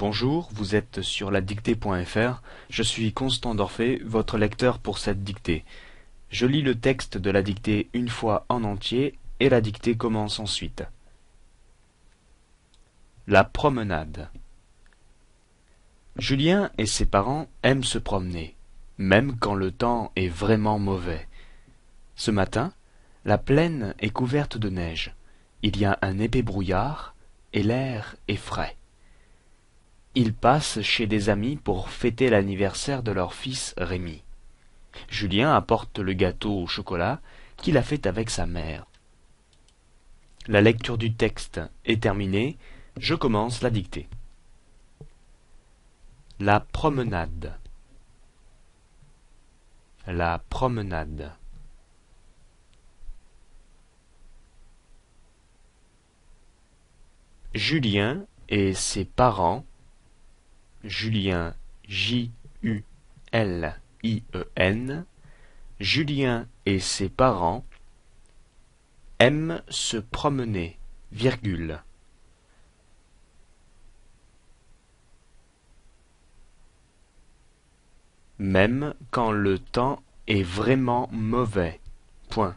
Bonjour, vous êtes sur ladictée.fr. Je suis Constant Dorphée, votre lecteur pour cette dictée. Je lis le texte de la dictée une fois en entier et la dictée commence ensuite. La promenade. Julien et ses parents aiment se promener, même quand le temps est vraiment mauvais. Ce matin, la plaine est couverte de neige. Il y a un épais brouillard et l'air est frais. Ils passent chez des amis pour fêter l'anniversaire de leur fils Rémi. Julien apporte le gâteau au chocolat qu'il a fait avec sa mère. La lecture du texte est terminée. Je commence la dictée. La promenade. La promenade. Julien et ses parents, Julien J-U-L-I-E-N, Julien et ses parents aiment se promener, virgule. Même quand le temps est vraiment mauvais. Point.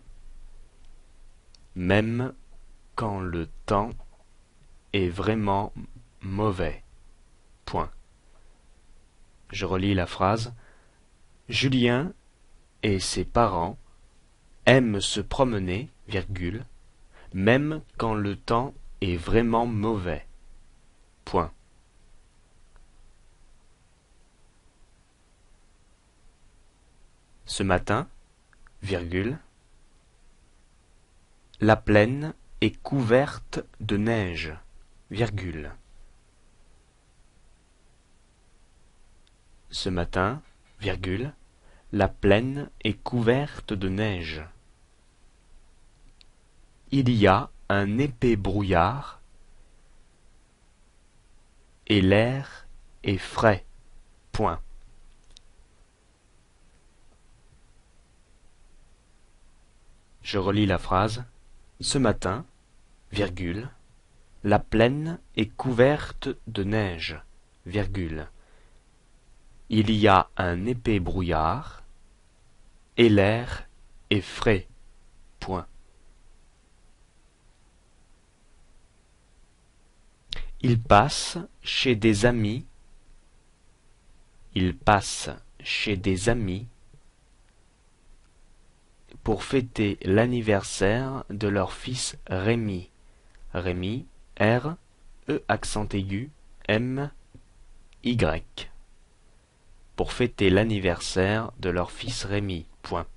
Même quand le temps est vraiment mauvais. Point. Je relis la phrase. Julien et ses parents aiment se promener, virgule, même quand le temps est vraiment mauvais. Point. Ce matin, virgule, la plaine est couverte de neige, virgule. Ce matin, virgule, la plaine est couverte de neige. Il y a un épais brouillard et l'air est frais. Point. Je relis la phrase. Ce matin, virgule, la plaine est couverte de neige, virgule. Il y a un épais brouillard et l'air est frais. Point. Il passe chez des amis. Il passe chez des amis pour fêter l'anniversaire de leur fils Rémi. Rémi, R, E accent aigu, M, Y. Pour fêter l'anniversaire de leur fils Rémi. Point.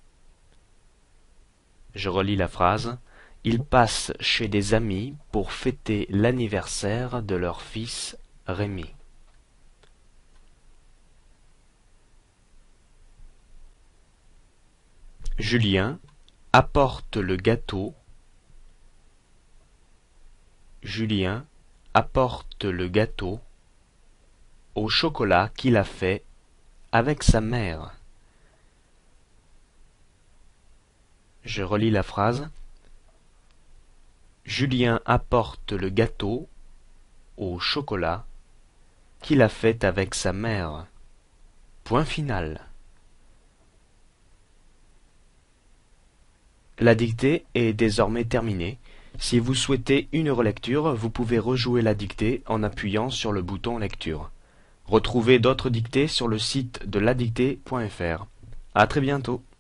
Je relis la phrase. Ils passent chez des amis pour fêter l'anniversaire de leur fils Rémi. Julien apporte le gâteau. Julien apporte le gâteau au chocolat qu'il a fait avec sa mère. Je relis la phrase. Julien apporte le gâteau au chocolat qu'il a fait avec sa mère. Point final. La dictée est désormais terminée. Si vous souhaitez une relecture, vous pouvez rejouer la dictée en appuyant sur le bouton lecture. Retrouvez d'autres dictées sur le site de ladictée.fr. À très bientôt.